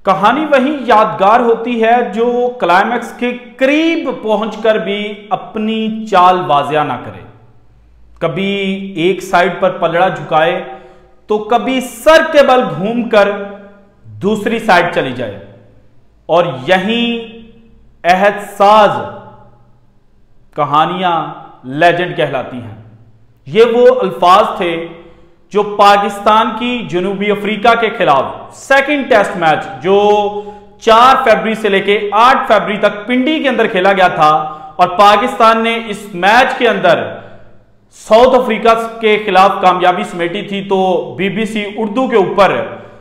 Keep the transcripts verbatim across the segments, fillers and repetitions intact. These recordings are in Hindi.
कहानी वही यादगार होती है जो क्लाइमैक्स के करीब पहुंचकर भी अपनी चाल वाजिया ना करे। कभी एक साइड पर पलड़ा झुकाए तो कभी सर के बल घूमकर दूसरी साइड चली जाए। और यही अहदसाज कहानियां लेजेंड कहलाती हैं। ये वो अल्फाज थे जो पाकिस्तान की जनूबी अफ्रीका के खिलाफ सेकंड टेस्ट मैच जो चार फरवरी से लेकर आठ फरवरी तक पिंडी के अंदर खेला गया था, और पाकिस्तान ने इस मैच के अंदर साउथ अफ्रीका के खिलाफ कामयाबी समेटी थी। तो बीबीसी उर्दू के ऊपर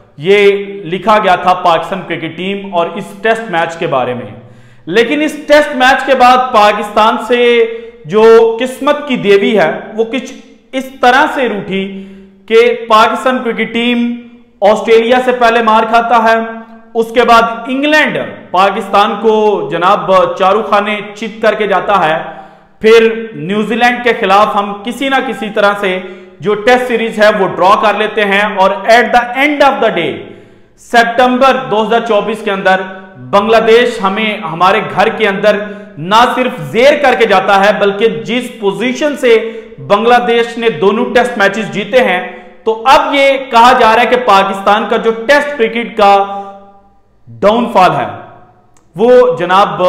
यह लिखा गया था पाकिस्तान क्रिकेट टीम और इस टेस्ट मैच के बारे में। लेकिन इस टेस्ट मैच के बाद पाकिस्तान से जो किस्मत की देवी है वो कुछ इस तरह से रूठी कि पाकिस्तान क्रिकेट टीम ऑस्ट्रेलिया से पहले मार खाता है, उसके बाद इंग्लैंड पाकिस्तान को जनाब चारू खाने चित करके जाता है, फिर न्यूजीलैंड के खिलाफ हम किसी ना किसी तरह से जो टेस्ट सीरीज है वो ड्रॉ कर लेते हैं, और at the end of the day सितंबर दो हज़ार चौबीस के अंदर बांग्लादेश हमें हमारे घर के अंदर ना सिर्फ जेर करके जाता है बल्कि जिस पोजीशन से बांग्लादेश ने दोनों टेस्ट मैचेस जीते हैं, तो अब ये कहा जा रहा है कि पाकिस्तान का जो टेस्ट क्रिकेट का डाउनफॉल है वो जनाब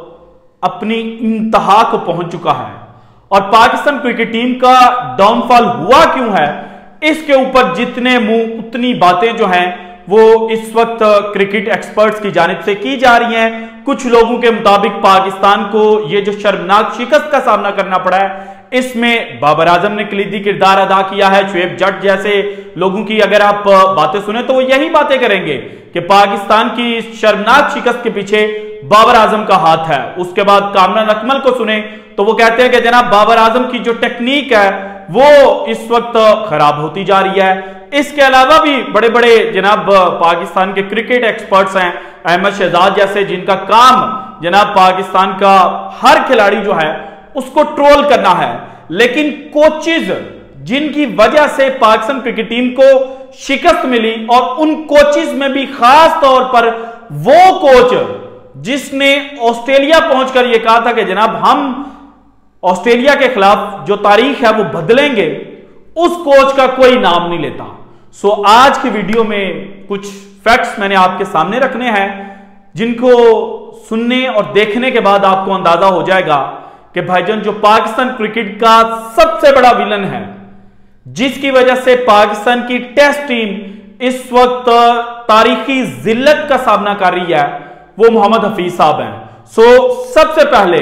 अपनी इंतहा को पहुंच चुका है। और पाकिस्तान क्रिकेट टीम का डाउनफॉल हुआ क्यों है, इसके ऊपर जितने मुंह उतनी बातें जो हैं वो इस वक्त क्रिकेट एक्सपर्ट्स की जानिब से की जा रही हैं। कुछ लोगों के मुताबिक पाकिस्तान को ये जो शर्मनाक शिकस्त का सामना करना पड़ा है, इसमें बाबर आजम ने कलीदी किरदार अदा किया है। शुएब जट जैसे लोगों की अगर आप बातें सुने तो वो यही बातें करेंगे कि पाकिस्तान की शर्मनाक शिकस्त के पीछे बाबर आजम का हाथ है। उसके बाद कामरान अकमल को सुने तो वो कहते हैं कि जनाब बाबर आजम की जो टेक्निक है वो इस वक्त खराब होती जा रही है। इसके अलावा भी बड़े बड़े जनाब पाकिस्तान के क्रिकेट एक्सपर्ट्स हैं, अहमद शहजाद जैसे, जिनका काम जनाब पाकिस्तान का हर खिलाड़ी जो है उसको ट्रोल करना है। लेकिन कोचेज जिनकी वजह से पाकिस्तान क्रिकेट टीम को शिकस्त मिली, और उन कोचेज में भी खास तौर पर वो कोच जिसने ऑस्ट्रेलिया पहुंचकर यह कहा था कि जनाब हम ऑस्ट्रेलिया के खिलाफ जो तारीख है वो बदलेंगे, उस कोच का कोई नाम नहीं लेता। सो आज की वीडियो में कुछ फैक्ट्स मैंने आपके सामने रखने हैं जिनको सुनने और देखने के बाद आपको अंदाजा हो जाएगा कि भाईजान जो पाकिस्तान क्रिकेट का सबसे बड़ा विलन है, जिसकी वजह से पाकिस्तान की टेस्ट टीम इस वक्त तारीखी जिल्लत का सामना कर रही है, वो मोहम्मद हफीज साहब हैं। सो सबसे पहले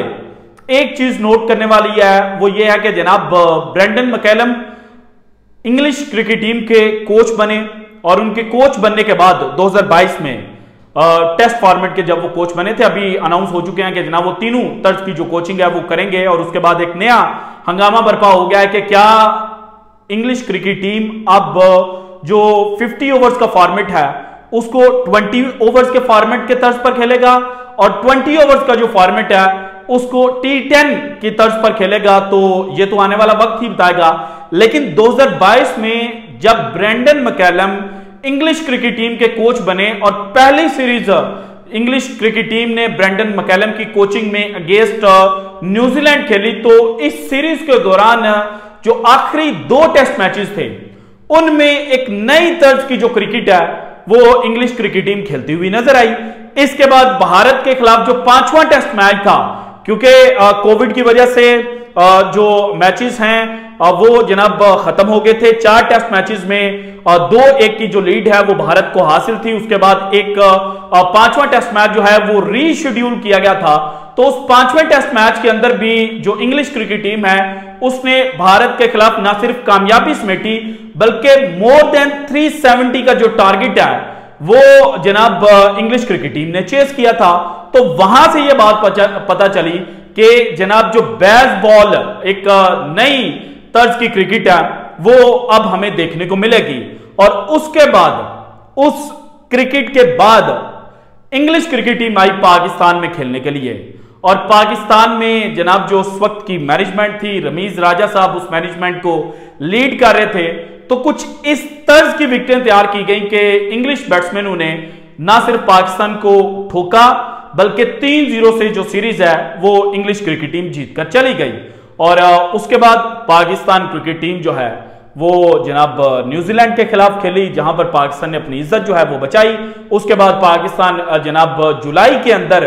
एक चीज नोट करने वाली है, वो ये है कि जनाब Brendon McCullum English cricket team के कोच बने, और उनके कोच बनने के बाद दो हज़ार बाईस में टेस्ट फॉर्मेट के जब वो कोच बने थे, अभी अनाउंस हो चुके हैं कि जनाब वो तीनों तर्ज की जो कोचिंग है वो करेंगे। और उसके बाद एक नया हंगामा बर्पा हो गया है कि क्या इंग्लिश क्रिकेट टीम अब जो पचास ओवर्स का फॉर्मेट है उसको बीस ओवर्स के फॉर्मेट के तर्ज पर खेलेगा, और बीस ओवर्स का जो फॉर्मेट है उसको टी टेन की तर्ज पर खेलेगा। तो ये तो आने वाला वक्त ही बताएगा। लेकिन दो हज़ार बाईस में जब Brendon McCullum English cricket team के कोच बने और पहली सीरीज इंग्लिश क्रिकेट टीम ने ब्रेंडन मैकलम की कोचिंग में अगेंस्ट न्यूजीलैंड खेली, तो इस सीरीज के दौरान जो आखिरी दो टेस्ट मैचेस थे उनमें एक नई तर्ज की जो क्रिकेट है वो इंग्लिश क्रिकेट टीम खेलती हुई नजर आई। इसके बाद भारत के खिलाफ जो पांचवा टेस्ट मैच था, क्योंकि कोविड की वजह से आ, जो मैचेस हैं आ, वो जनाब खत्म हो गए थे। चार टेस्ट मैचेस में आ, दो एक की जो लीड है वो भारत को हासिल थी। उसके बाद एक पांचवा टेस्ट मैच जो है वो रीशेड्यूल किया गया था। तो उस पांचवें टेस्ट मैच के अंदर भी जो इंग्लिश क्रिकेट टीम है उसने भारत के खिलाफ ना सिर्फ कामयाबी समेटी बल्कि मोर देन तीन सौ सत्तर का जो टारगेट है वो जनाब इंग्लिश क्रिकेट टीम ने चेस किया था। तो वहां से यह बात पता चली कि जनाब जो बेसबॉल एक नई तर्ज की क्रिकेट है वो अब हमें देखने को मिलेगी। और उसके बाद उस क्रिकेट के बाद इंग्लिश क्रिकेट टीम आई पाकिस्तान में खेलने के लिए, और पाकिस्तान में जनाब जो उस वक्त की मैनेजमेंट थी, रमीज राजा साहब उस मैनेजमेंट को लीड कर रहे थे। तो कुछ इस तर्ज की विकेटें तैयार की गई कि इंग्लिश बैट्समैनों ने ना सिर्फ पाकिस्तान को ठोका बल्कि तीन जीरो से जो सीरीज है वो इंग्लिश क्रिकेट टीम जीतकर चली गई। और उसके बाद पाकिस्तान क्रिकेट टीम जो है वो जनाब न्यूजीलैंड के खिलाफ खेली, जहां पर पाकिस्तान ने अपनी इज्जत जो है वो बचाई। उसके बाद पाकिस्तान जनाब जुलाई के अंदर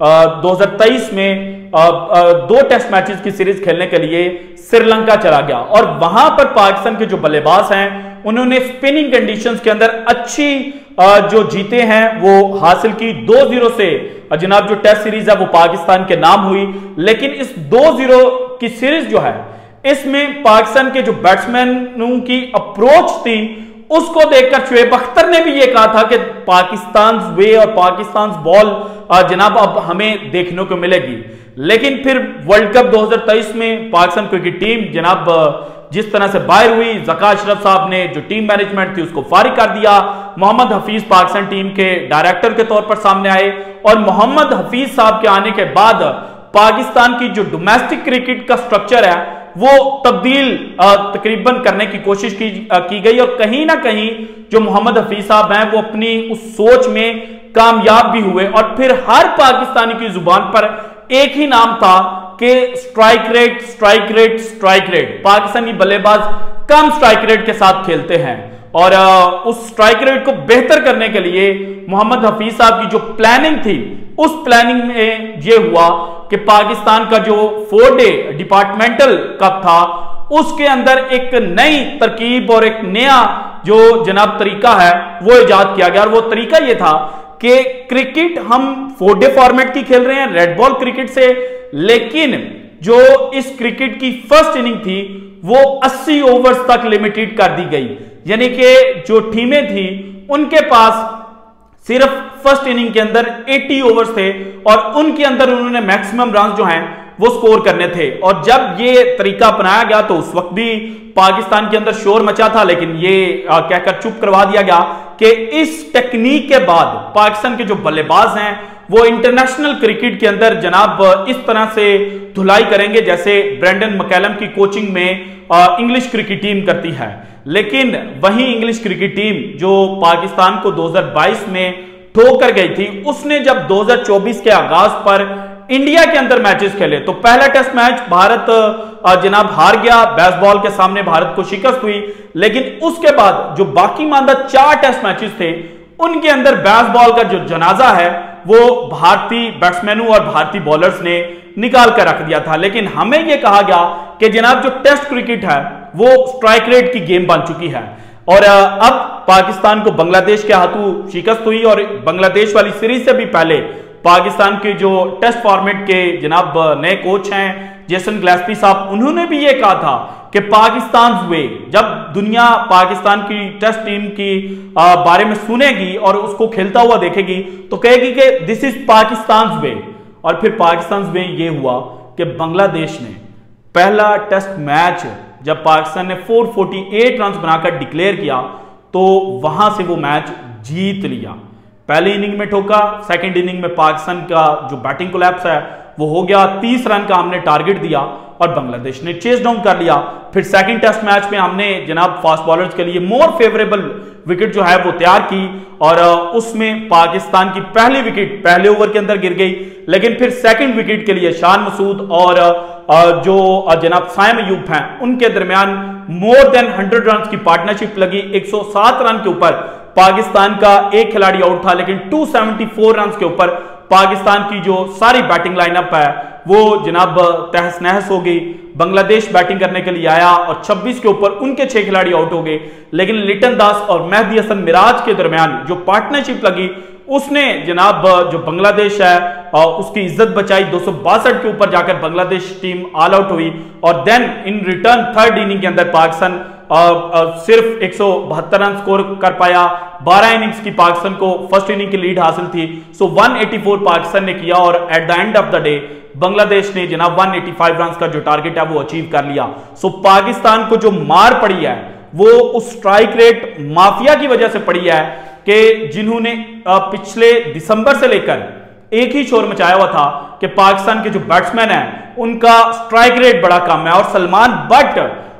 दो हज़ार तेईस में आ, आ, दो टेस्ट मैचेस की सीरीज खेलने के लिए श्रीलंका चला गया और वहां पर पाकिस्तान के जो बल्लेबाज हैं उन्होंने स्पिनिंग कंडीशंस के अंदर अच्छी आ, जो जीते हैं वो हासिल की। दो जीरो से जनाब जो टेस्ट सीरीज है वो पाकिस्तान के नाम हुई, लेकिन इस दो जीरो की सीरीज जो है इसमें पाकिस्तान के जो बैट्समैनों की अप्रोच थी उसको देखकर शुएब अख्तर ने भी ये कहा था कि पाकिस्तान वे और पाकिस्तान बॉल जनाब अब हमें देखने को मिलेगी। लेकिन फिर वर्ल्ड कप दो हज़ार तेईस में पाकिस्तान क्रिकेट टीम जनाब जिस तरह से बाहर हुई, ज़का अशरफ साहब ने जो टीम मैनेजमेंट थी उसको फारिग कर दिया। मोहम्मद हफीज पाकिस्तान टीम के डायरेक्टर के तौर पर सामने आए और मोहम्मद हफीज साहब के आने के बाद पाकिस्तान की जो डोमेस्टिक क्रिकेट का स्ट्रक्चर है वो तब्दील तकरीबन करने की कोशिश की, की गई और कहीं ना कहीं जो मोहम्मद हफीज साहब हैं वो अपनी उस सोच में कामयाब भी हुए। और फिर हर पाकिस्तानी की जुबान पर एक ही नाम था कि strike rate strike rate strike rate, Pakistani बल्लेबाज कम स्ट्राइक रेट के साथ खेलते हैं। और उस स्ट्राइक रेट को बेहतर करने के लिए मोहम्मद हफीज साहब की जो प्लानिंग थी उस प्लानिंग में यह हुआ कि पाकिस्तान का जो फोर डे डिपार्टमेंटल कप था उसके अंदर एक नई तरकीब और एक नया जो जनाब तरीका है वो इजाद किया गया। और वो तरीका ये था कि क्रिकेट हम फोर डे फॉर्मेट की खेल रहे हैं रेड बॉल क्रिकेट से, लेकिन जो इस क्रिकेट की फर्स्ट इनिंग थी वो अस्सी ओवर्स तक लिमिटेड कर दी गई, यानी कि जो टीमें थी उनके पास सिर्फ फर्स्ट इनिंग के अंदर अस्सी ओवर्स थे और उनके अंदर उन्होंने मैक्सिमम रन जो हैं वो स्कोर करने थे। और जब ये तरीका अपनाया गया तो उस वक्त भी पाकिस्तान के अंदर शोर मचा था, लेकिन ये कहकर चुप करवा दिया गया कि इस टेक्निक के बाद पाकिस्तान के जो बल्लेबाज हैं वो इंटरनेशनल क्रिकेट के अंदर जनाब इस तरह से धुलाई करेंगे जैसे ब्रेंडन मैकलम की कोचिंग में इंग्लिश क्रिकेट टीम करती है। लेकिन वही इंग्लिश क्रिकेट टीम जो पाकिस्तान को दो हज़ार बाईस में ठोक कर गई थी, उसने जब दो हज़ार चौबीस के आगाज पर इंडिया के अंदर मैचेस खेले तो पहला टेस्ट मैच भारत जनाब हार गया, बेसबॉल के सामने भारत को शिकस्त हुई। लेकिन उसके बाद जो बाकी मानदा चार टेस्ट मैचेस थे उनके अंदर बेसबॉल का जो जनाजा है वो भारतीय बैट्समैनों और भारतीय बॉलर्स ने निकाल कर रख दिया था। लेकिन हमें यह कहा गया कि जनाब जो टेस्ट क्रिकेट है वो स्ट्राइक रेट की गेम बन चुकी है और अब पाकिस्तान को बांग्लादेश के हाथों शिकस्त हुई। और बांग्लादेश वाली सीरीज से भी पहले पाकिस्तान के जो टेस्ट फॉर्मेट के जनाब नए कोच हैं जेसन गिलेस्पी साहब, उन्होंने भी ये कहा था कि पाकिस्तान वे, जब दुनिया पाकिस्तान की टेस्ट टीम की आ, बारे में सुनेगी और उसको खेलता हुआ देखेगी तो कहेगी कि दिस इज पाकिस्तान वे। और फिर पाकिस्तान वे ये हुआ कि बांग्लादेश ने पहला टेस्ट मैच जब पाकिस्तान ने चार सौ अड़तालीस रन बनाकर डिक्लेयर किया तो वहां से वो मैच जीत लिया। पहली इनिंग में ठोका, सेकंड इनिंग में पाकिस्तान का जो बैटिंग कोलैप्स है वो हो गया, तीस रन का हमने टारगेट दिया और बांग्लादेश ने चेस डाउन कर लिया। फिर सेकंड टेस्ट मैच में हमने जनाब फास्ट बॉलर्स के लिए मोर फेवरेबल विकेट जो है वो तैयार की और उसमें पाकिस्तान की पहली विकेट पहले ओवर के अंदर गिर गई। लेकिन फिर सेकंड विकेट के लिए शान मसूद और जो जनाब साइम अयूब हैं उनके दरमियान मोर देन हंड्रेड रन की पार्टनरशिप लगी। एक सौ सात रन के ऊपर पाकिस्तान का एक खिलाड़ी आउट था, लेकिन दो सौ चौहत्तर रन के ऊपर पाकिस्तान की जो सारी बैटिंग लाइनअप है वो जनाब तहस नहस हो गई। बांग्लादेश बैटिंग करने के लिए आया और छब्बीस के ऊपर उनके छह खिलाड़ी आउट हो गए। लेकिन लिटन दास और मेहदी हसन मिराज के दरमियान जो पार्टनरशिप लगी उसने जनाब जो बांग्लादेश है उसकी इज्जत बचाई। दो सौ बासठ के ऊपर जाकर बांग्लादेश टीम ऑल आउट हुई और then in return third inning के अंदर पाकिस्तान आ, आ, सिर्फ एक सौ बहत्तर रन स्कोर कर पाया। बारह इनिंग्स की पाकिस्तान को फर्स्ट इनिंग की लीड हासिल थी, सो एक सौ चौरासी पाकिस्तान ने किया और at the end of the day Bangladesh ने जनाब एक सौ पचासी रन का जो टारगेट है वो अचीव कर लिया। सो पाकिस्तान को जो मार पड़ी है वो उस स्ट्राइक रेट माफिया की वजह से पड़ी है कि जिन्होंने पिछले दिसंबर से लेकर एक ही शोर मचाया हुआ था कि पाकिस्तान के जो बैट्समैन हैं उनका स्ट्राइक रेट बड़ा कम है और सलमान बट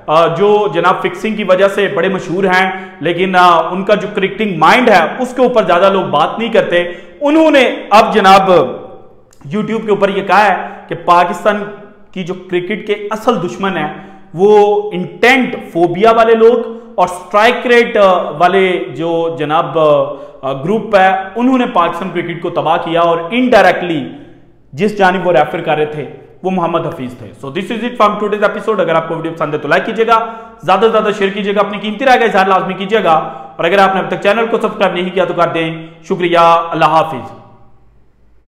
जो जनाब फिक्सिंग की वजह से बड़े मशहूर हैं, लेकिन उनका जो क्रिकेटिंग माइंड है उसके ऊपर ज्यादा लोग बात नहीं करते। उन्होंने अब जनाब यूट्यूब के ऊपर यह कहा है कि पाकिस्तान की जो क्रिकेट के असल दुश्मन है वो इंटेंट फोबिया वाले लोग और स्ट्राइक रेट वाले जो जनाब ग्रुप है, उन्होंने पाकिस्तान क्रिकेट को तबाह किया और इनडायरेक्टली जिस जानिब वो रेफर कर रहे थे वो मोहम्मद हफीज थे। So this is it from today's episode. अगर आपको वीडियो पसंद है तो लाइक कीजिएगा, ज्यादा से ज्यादा शेयर कीजिएगा, अपनी कीमती राय का इजहार लाजमी कीजिएगा, और अगर आपने अब तक चैनल को सब्सक्राइब नहीं किया तो कर दें। शुक्रिया, अल्लाह हाफिज।